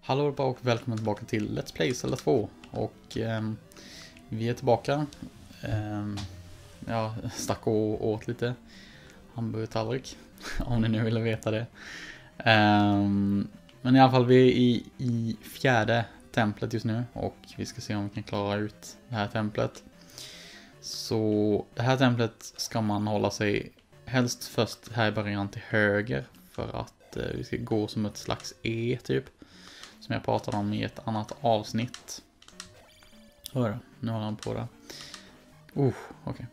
Hallå och välkommen tillbaka till Let's Play Zelda 2. Och vi är tillbaka. Jag stack och åt lite hamburgertallrik, om ni nu ville veta det. Men i alla fall, vi är i fjärde templet just nu. Och vi ska se om vi kan klara ut det här templet. Så det här templet ska man hålla sig helst först här i början till höger. För att vi ska gå som ett slags E typ. Som jag pratade om i ett annat avsnitt. Hör, nu håller han på det. Okej.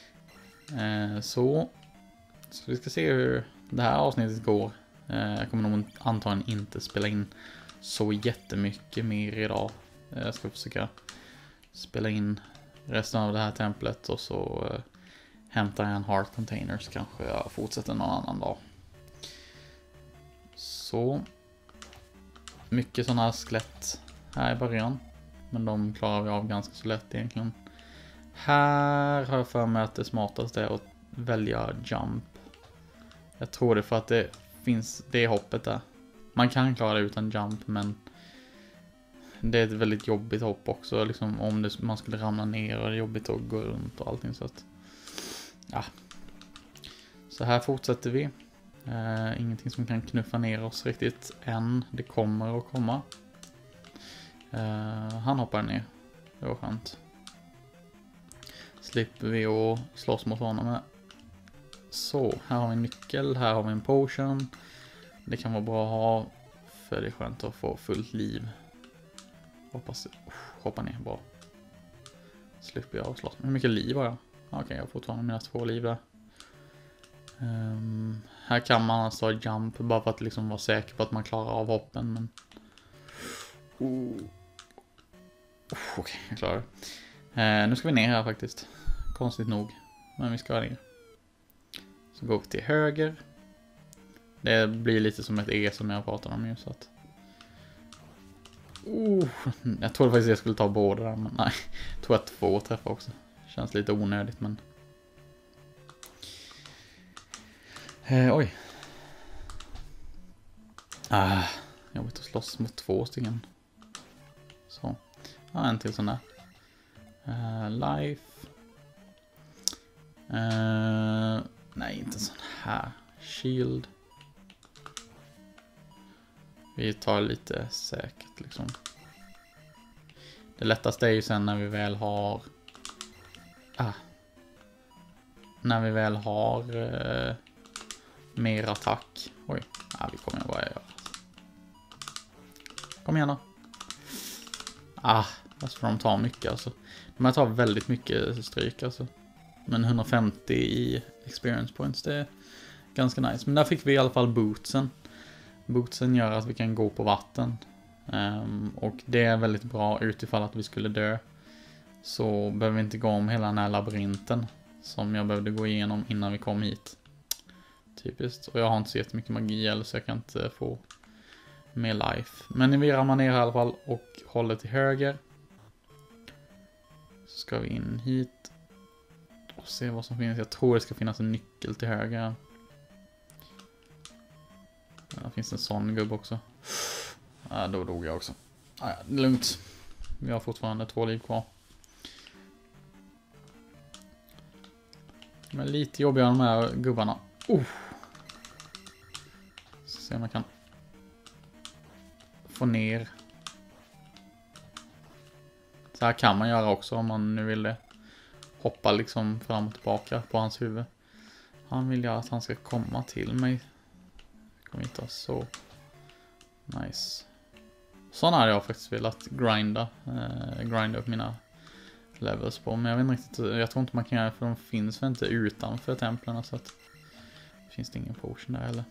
Så vi ska se hur det här avsnittet går. Jag kommer nog antagligen inte spela in så jättemycket mer idag. Jag ska försöka spela in resten av det här templet och så hämtar jag en heart container, så kanske jag fortsätter någon annan dag. Så mycket sådana här skelett här i början. Men de klarar vi av ganska så lätt egentligen. Här har jag för mig att det smartaste är att välja jump. Jag tror det för att det finns det hoppet där. Man kan klara det utan jump, men det är ett väldigt jobbigt hopp också. Liksom om man skulle ramla ner och det är jobbigt att gå runt och allting. Så att, ja. Så här fortsätter vi. Ingenting som kan knuffa ner oss riktigt än. Det kommer att komma. Han hoppar ner. Det var skönt. Slipper vi att slåss mot honom med. Så, här har vi en nyckel. Här har vi en potion. Det kan vara bra att ha. För det är skönt att få fullt liv. Hoppas. Hoppa ner, bra. Slipper jag att slåss. Hur mycket liv har jag? Okej, jag har fortfarande mina 2 liv där. Här kan man alltså jump bara för att liksom vara säker på att man klarar av hoppen, men okej, jag klarar det. Nu ska vi ner här faktiskt. Konstigt nog, men vi ska ner. Så går vi till höger. Det blir lite som ett E som jag pratade om ju, så att jag trodde faktiskt jag skulle ta båda där, men nej. Jag tror att 2 träffar också. Känns lite onödigt, men oj. Jag vill slåss mot 2 stycken. Så. En till sån där. Life. Nej, inte sån här. Shield. Vi tar lite säkert liksom. Det lättaste är ju sen när vi väl har mer attack. Oj, vi kommer bara göra. Kom igen då. Alltså de tar mycket alltså. De här tar väldigt mycket stryk alltså. Men 150 i experience points, det är ganska nice. Men där fick vi i alla fall bootsen. Bootsen gör att vi kan gå på vatten. Och det är väldigt bra utifall att vi skulle dö. Så behöver vi inte gå om hela den här labyrinten som jag behövde gå igenom innan vi kom hit. Typiskt. Och jag har inte så jättemycket magi eller så jag kan inte få mer life. Men vi ramar ner i alla fall och håller till höger. Så ska vi in hit och se vad som finns. Jag tror det ska finnas en nyckel till höger. Där finns en sån gubb också. Då dog jag också. Det är lugnt. Vi har fortfarande 2 liv kvar. Men lite jobbiga de här gubbarna. Så se om jag kan få ner. Så här kan man göra också om man nu vill det. Hoppa liksom fram och tillbaka på hans huvud. Han vill ju att han ska komma till mig. Kommer inte så nice. Sådana hade jag faktiskt velat grinda upp mina levels på. Men jag vet inte riktigt, jag tror inte man kan göra det för de finns väl inte utanför templen, så att finns det ingen potion där heller.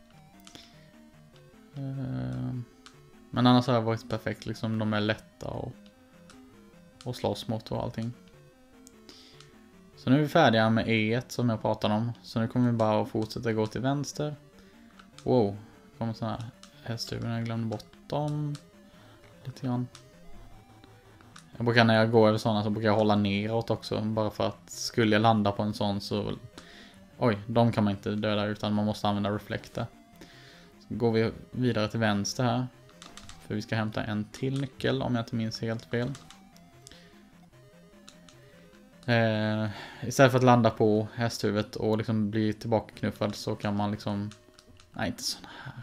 Men annars har det varit perfekt liksom. De är lätta och slåss mot och allting. Så nu är vi färdiga med E1 som jag pratade om. Så nu kommer vi bara att fortsätta gå till vänster. Wow, det kommer sådana här hästhuvuden. Jag glömde bort dem lite grann. Jag brukar, när jag går över sådana, så brukar jag hålla neråt också. Bara för att skulle jag landa på en sån så oj, de kan man inte döda utan man måste använda reflekter. Så går vi vidare till vänster här. För vi ska hämta en till nyckel om jag inte minns helt fel. Istället för att landa på hästhuvudet och liksom bli tillbaka knuffad så kan man liksom... Nej, inte såna här.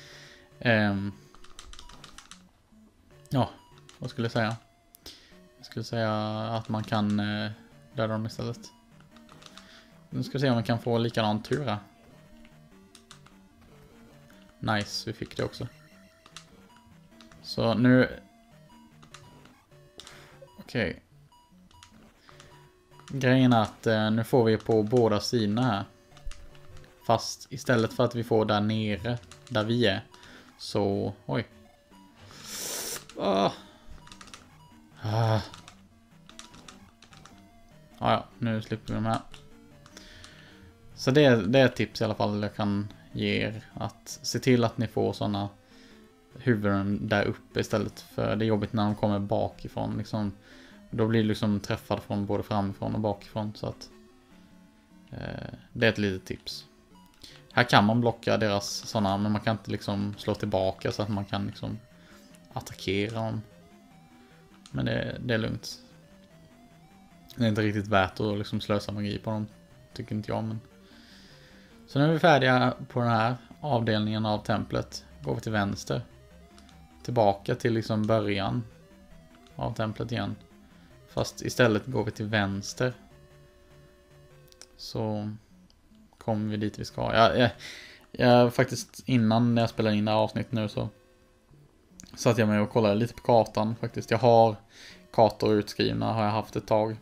Ja, vad skulle jag säga? Jag skulle säga att man kan döda dem istället. Nu ska vi se om vi kan få likadan tur här. Nice, vi fick det också. Så nu... Okej. Grejen är att nu får vi på båda sidorna här. Fast istället för att vi får där nere, där vi är. Så, oj. Ja, nu slipper vi de här. Så det är ett tips i alla fall jag kan ge er. Att se till att ni får sådana huvuden där uppe istället. För det är jobbigt när de kommer bakifrån. Liksom, då blir det liksom träffad från både framifrån och bakifrån. Så att det är ett litet tips. Här kan man blocka deras sådana, men man kan inte liksom slå tillbaka så att man kan liksom attackera dem. Men det är lugnt. Det är inte riktigt värt att liksom slösa magi på dem, tycker inte jag. Men... Så nu är vi färdiga på den här avdelningen av templet. Går vi till vänster. Tillbaka till liksom början av templet igen. Fast istället går vi till vänster. Så kommer vi dit vi ska. Jag faktiskt innan när jag spelade in det här avsnittet nu så satt jag med och kollade lite på kartan faktiskt. Jag har kartor utskrivna, har jag haft ett tag.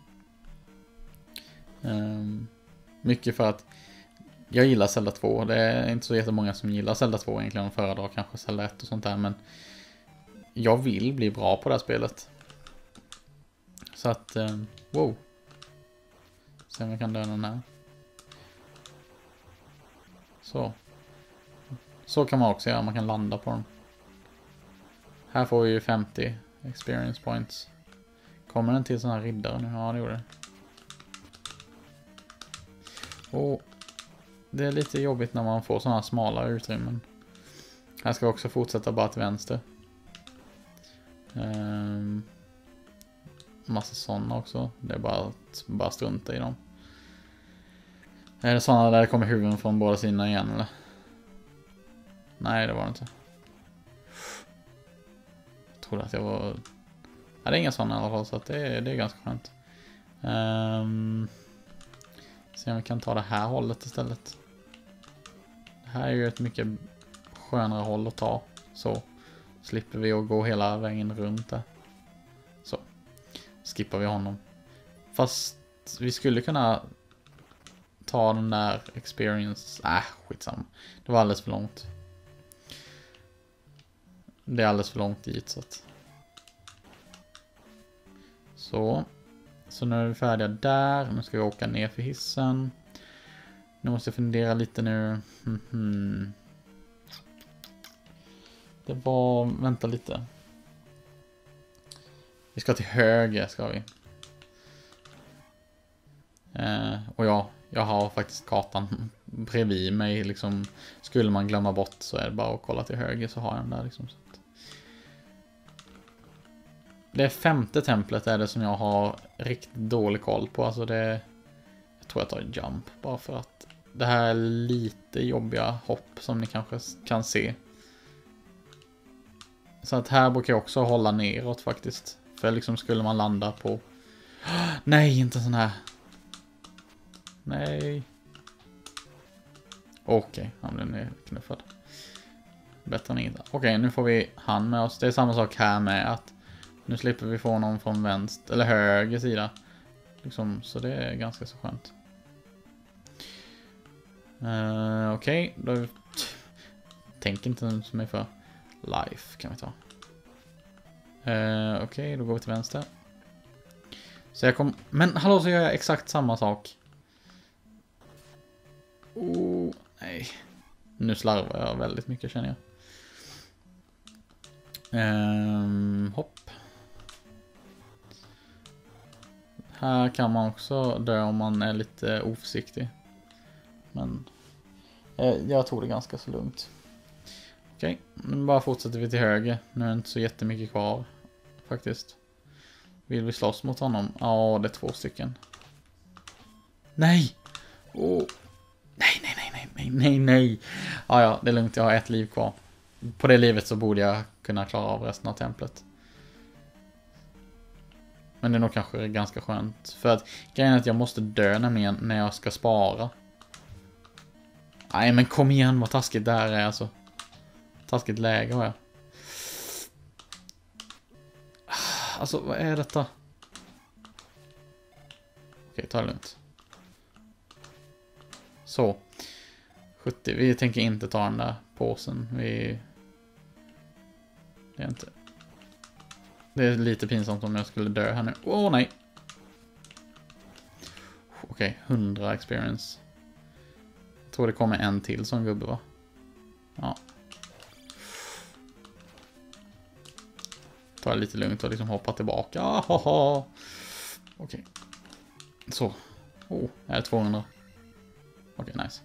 Mycket för att jag gillar Zelda 2. Det är inte så jättemånga som gillar Zelda 2 egentligen och föredrar kanske Zelda 1 och sånt där. Men jag vill bli bra på det här spelet. Så att, wow. Se om jag kan döda den här. Så kan man också göra, man kan landa på den. Här får vi ju 50 experience points. Kommer den till sån här riddare nu? Ja, det gjorde det. Och det är lite jobbigt när man får såna här smala utrymmen. Här ska vi också fortsätta bara till vänster. Massa sådana också. Det är bara strunta i dem. Är det sådana där det kommer huvuden från båda sidorna igen eller? Nej, det var det inte. Jag trodde att jag var... Ja, det är inga sådana i alla fall, så att det är ganska skönt. Se om vi kan ta det här hållet istället. Det här är ju ett mycket skönare håll att ta. Så slipper vi att gå hela vägen runt där. Så skippar vi honom. Fast vi skulle kunna ta den där experience. Skitsamma. Det var alldeles för långt. Det är alldeles för långt dit så att... Så nu är vi färdiga där. Nu ska vi åka ner för hissen. Nu måste jag fundera lite nu. Det var... Vänta lite. Vi ska till höger ska vi. Och jag har faktiskt kartan bredvid mig. Liksom, skulle man glömma bort så är det bara att kolla till höger så har jag den där. Liksom, så att. Det 5:e templet är det som jag har riktigt dålig koll på. Alltså det... Jag tror jag tar en jump bara för att det här är lite jobbiga hopp som ni kanske kan se. Så att här brukar jag också hålla neråt faktiskt. För liksom skulle man landa på... Nej, inte sån här. Nej. Okej, han blev nedknuffad. Bättre än inget. Okej, nu får vi han med oss. Det är samma sak här med att nu slipper vi få någon från vänster eller höger sida. Liksom, så det är ganska så skönt. Okej, då tänk inte så mycket för life kan vi ta. Okej, då går vi till vänster. Så jag kom... Men hallå, så gör jag exakt samma sak. Nej. Nu slarvar jag väldigt mycket känner jag. Hopp. Här kan man också dö om man är lite oförsiktig. Men jag tog det ganska så lugnt. Okej, nu bara fortsätter vi till höger. Nu är det inte så jättemycket kvar faktiskt. Vill vi slåss mot honom? Ja, det är 2 stycken. Nej! Oh. Nej. Ja, det är lugnt. Jag har 1 liv kvar. På det livet så borde jag kunna klara av resten av templet. Men det är nog kanske ganska skönt. För att grejen är att jag måste dö nämligen när jag ska spara. Nej, men kom igen, vad taskigt där är alltså. Taskigt läge har jag. Alltså, vad är detta? Okej, ta det lugnt. Så. 70. Vi tänker inte ta den där påsen. Det är inte... Det är lite pinsamt om jag skulle dö här nu. Åh, nej. Okej, 100 experience. Jag tror det kommer en till som gubbe, va? Ja. Ta det lite lugnt och liksom hoppa tillbaka. Okej. Så. Är det 200? Okej, nice.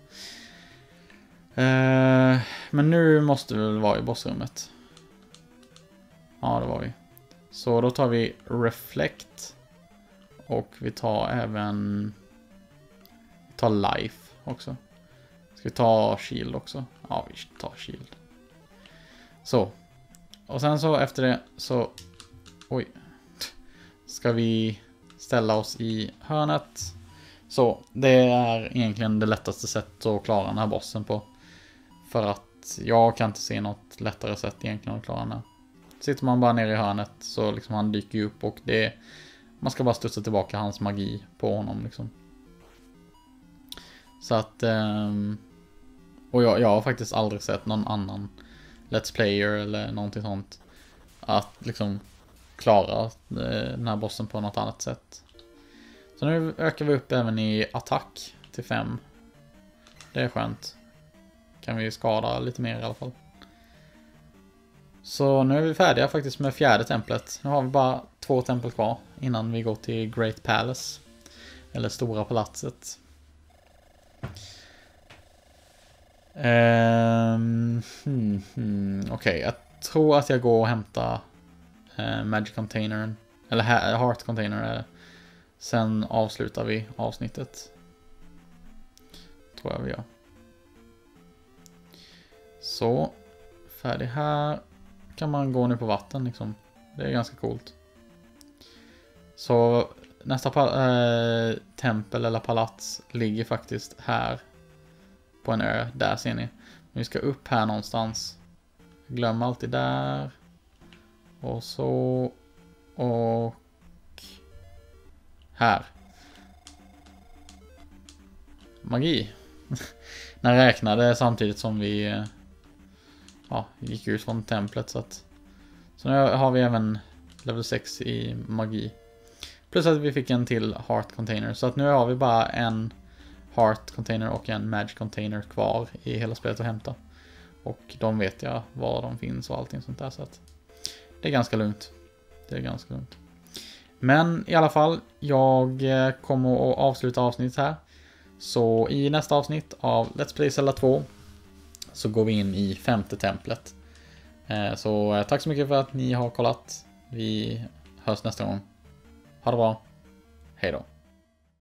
Men nu måste vi väl vara i bossrummet. Ja, det var vi. Så då tar vi Reflect. Och vi tar även... Vi tar Life också. Ska vi ta Shield också? Ja, vi tar Shield. Så. Och sen så efter det så... Oj. Ska vi ställa oss i hörnet. Så, det är egentligen det lättaste sättet att klara den här bossen på. För att jag kan inte se något lättare sätt egentligen att klara den här. Sitter man bara nere i hörnet så liksom han dyker upp och det... Man ska bara studsa tillbaka hans magi på honom liksom. Så att... Och jag har faktiskt aldrig sett någon annan Let's Player eller någonting sånt att liksom klara den här bossen på något annat sätt. Så nu ökar vi upp även i attack till 5. Det är skönt. Kan vi skada lite mer i alla fall. Så nu är vi färdiga faktiskt med 4:e templet. Nu har vi bara 2 tempel kvar innan vi går till Great Palace. Eller Stora palatset. Okej, jag tror att jag går och hämtar Magic Containern. Eller Heart Container. Sen avslutar vi avsnittet. Tror jag vi gör. Så. Färdig här. Kan man gå nu på vatten liksom. Det är ganska coolt. Så nästa tempel eller palats ligger faktiskt här. På en ö. Där ser ni. Vi ska upp här någonstans. Glöm alltid där. Och så. Och här. Magi. Den räknade samtidigt som vi gick ut från templet. Så nu har vi även level 6 i magi. Plus att vi fick en till Heart Container. Så att nu har vi bara en Heart Container och en Magic Container kvar i hela spelet att hämta. Och de vet jag var de finns och allting sånt där. Så att det är ganska lugnt. Men i alla fall, jag kommer att avsluta avsnittet här. Så i nästa avsnitt av Let's Play Zelda 2 så går vi in i 5:e templet. Så tack så mycket för att ni har kollat. Vi hörs nästa gång. Ha det bra. Hej då.